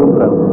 Lufthansa.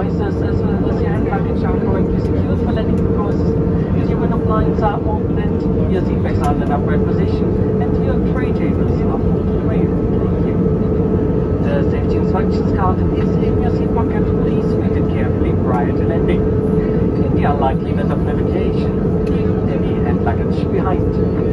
advises as your hand luggage are correctly secured for landing purposes, as your window blinds are opened, your seat backs are in an upright position, and your tray tables are folded away. Thank you. The safety instructions card is in your seat pocket. Please read it carefully prior to landing. In the unlikely event of navigation, leave any hand luggage behind.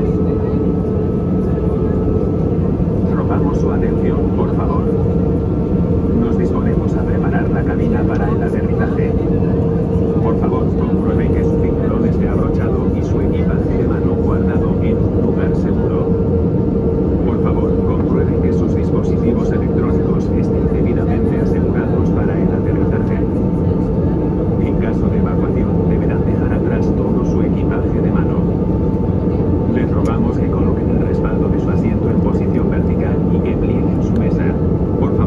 Rogamos su atención, por favor. Nos disponemos a preparar la cabina para el aterrizaje. Por favor, compruebe que su cinturón esté abrochado y su equipaje de mano guardado en un lugar seguro. Por favor, compruebe que sus dispositivos electrónicos estén debidamente asegurados para el aterrizaje. En caso de evacuación, deberán dejar atrás todo su equipaje de mano. Les rogamos que coloquen el respaldo de su asiento en posición vertical y que plieguen su mesa. Por favor,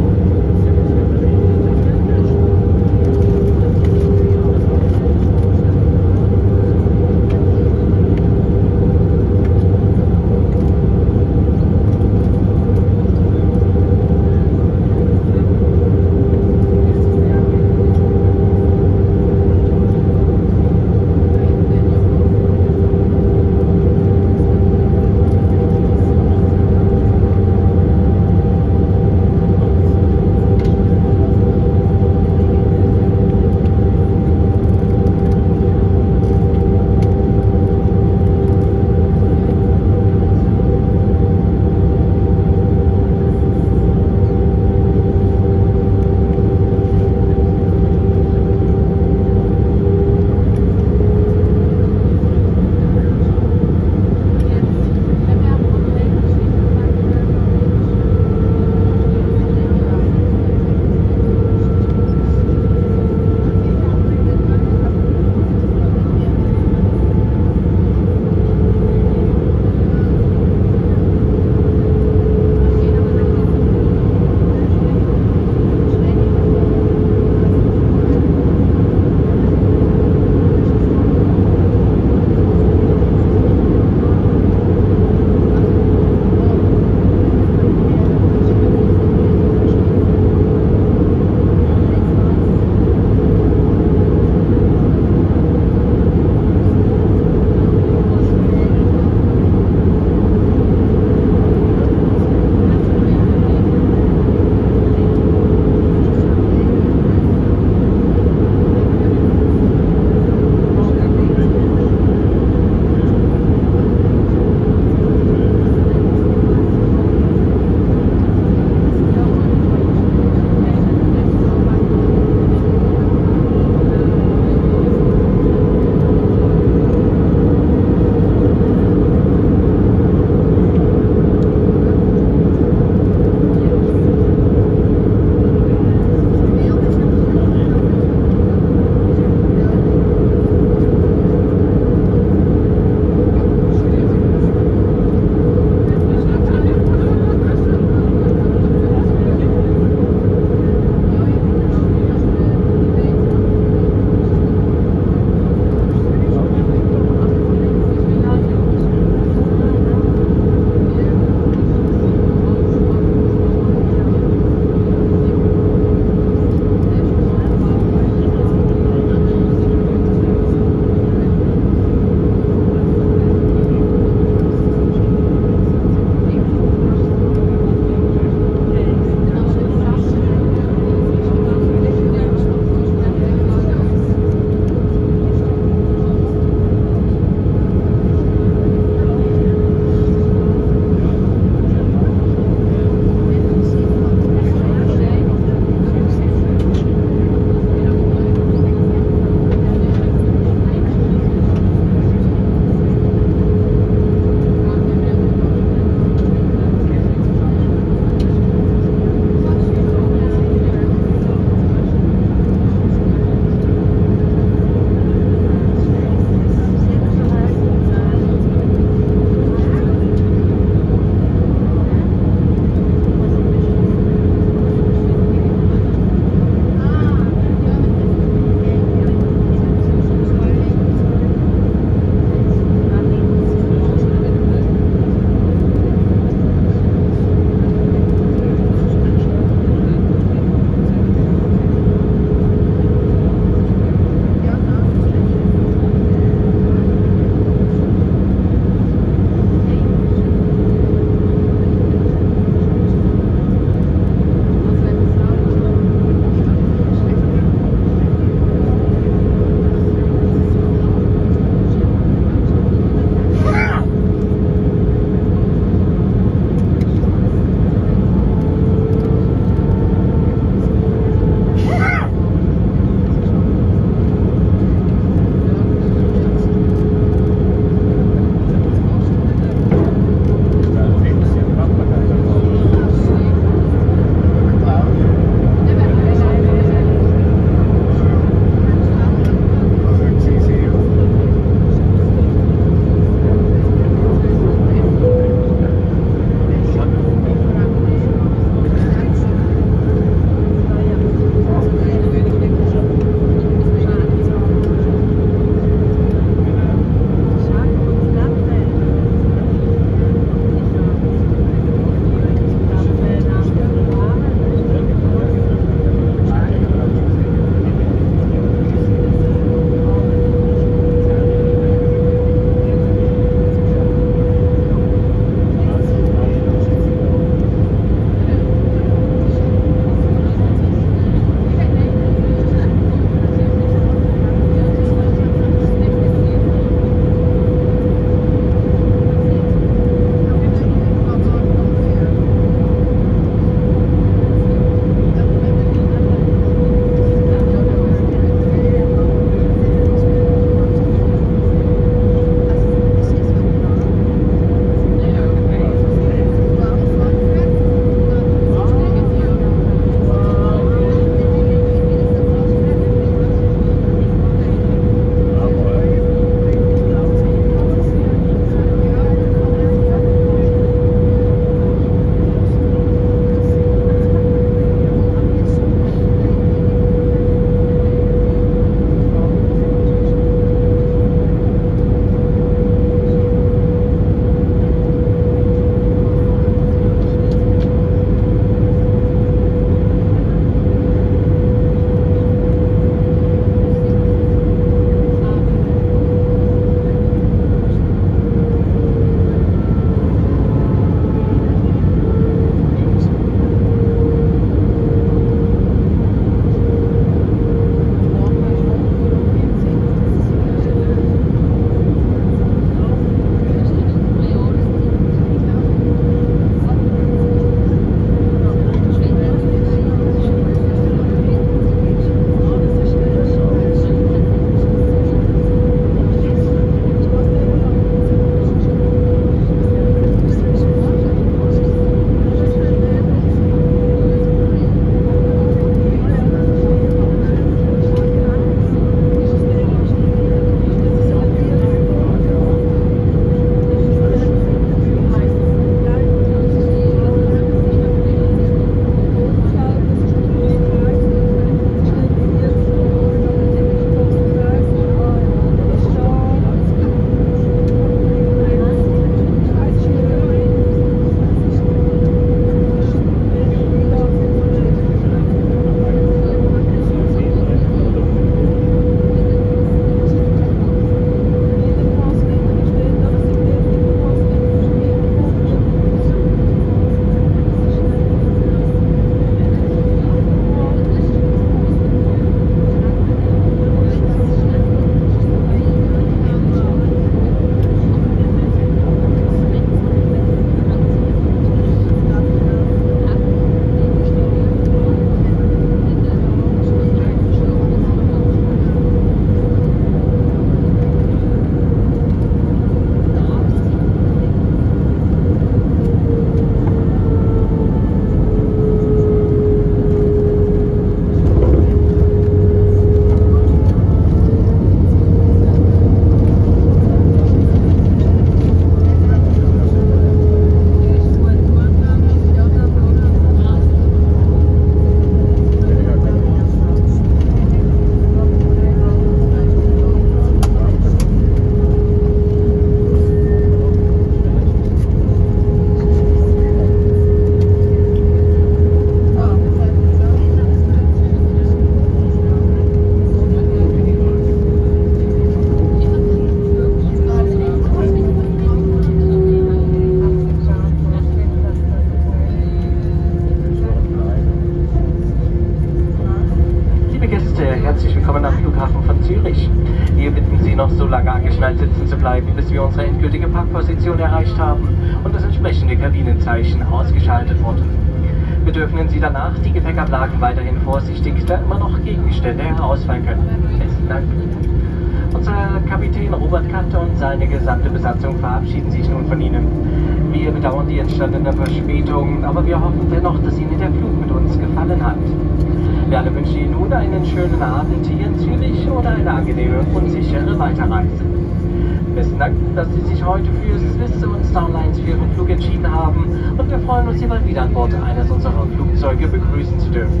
lange angeschnallt sitzen zu bleiben, bis wir unsere endgültige Parkposition erreicht haben und das entsprechende Kabinenzeichen ausgeschaltet wurde. Wir dürfen Sie danach die Gepäckablagen weiterhin vorsichtig, da immer noch Gegenstände herausfallen können. Besten Dank. Unser Kapitän Robert Katte und seine gesamte Besatzung verabschieden sich nun von Ihnen. Wir bedauern die entstandene Verspätung, aber wir hoffen dennoch, dass Ihnen der Flug mit uns gefallen hat. Wir alle wünschen Ihnen nun einen schönen Abend hier in Zürich oder eine angenehme und sichere Weiterreise. Besten Dank, dass Sie sich heute für Swiss und Starlines für Ihren Flug entschieden haben und wir freuen uns, Sie bald wieder an Bord eines unserer Flugzeuge begrüßen zu dürfen.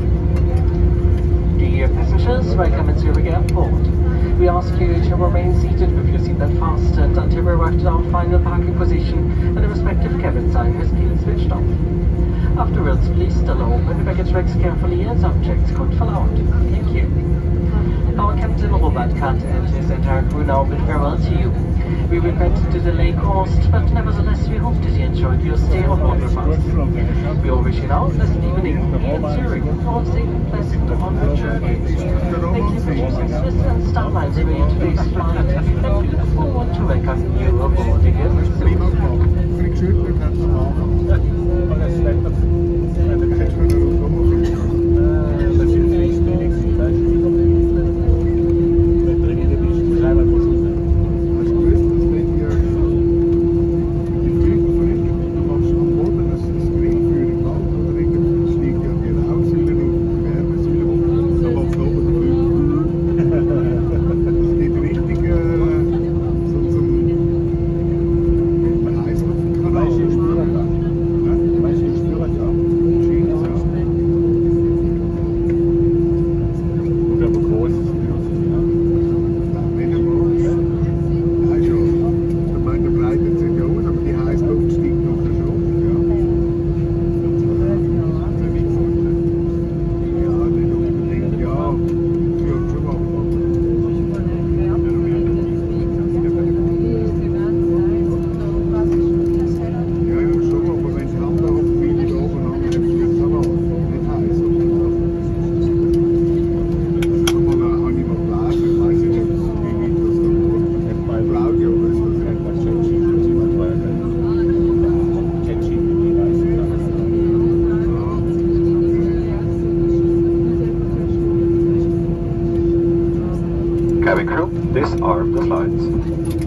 Dear passengers, welcome at Zurich Airport. We ask you to remain seated with your seatbelt fastened until we arrive at our final parking position and the respective cabin sign has been switched off. Afterwards, please still open the baggage racks carefully as objects could fall out. Thank you. Our Captain Robert Katt and his entire crew now bid farewell to you. We regret the delay caused, but nevertheless we hope that you enjoyed your stay on board with us. We all wish you now a pleasant evening here in Zurich or a safe and pleasant onward journey. Thank you for choosing Swiss and Starlines for your today's flight, and we look forward to welcoming you aboard again soon. Cabin crew, disarm the flights.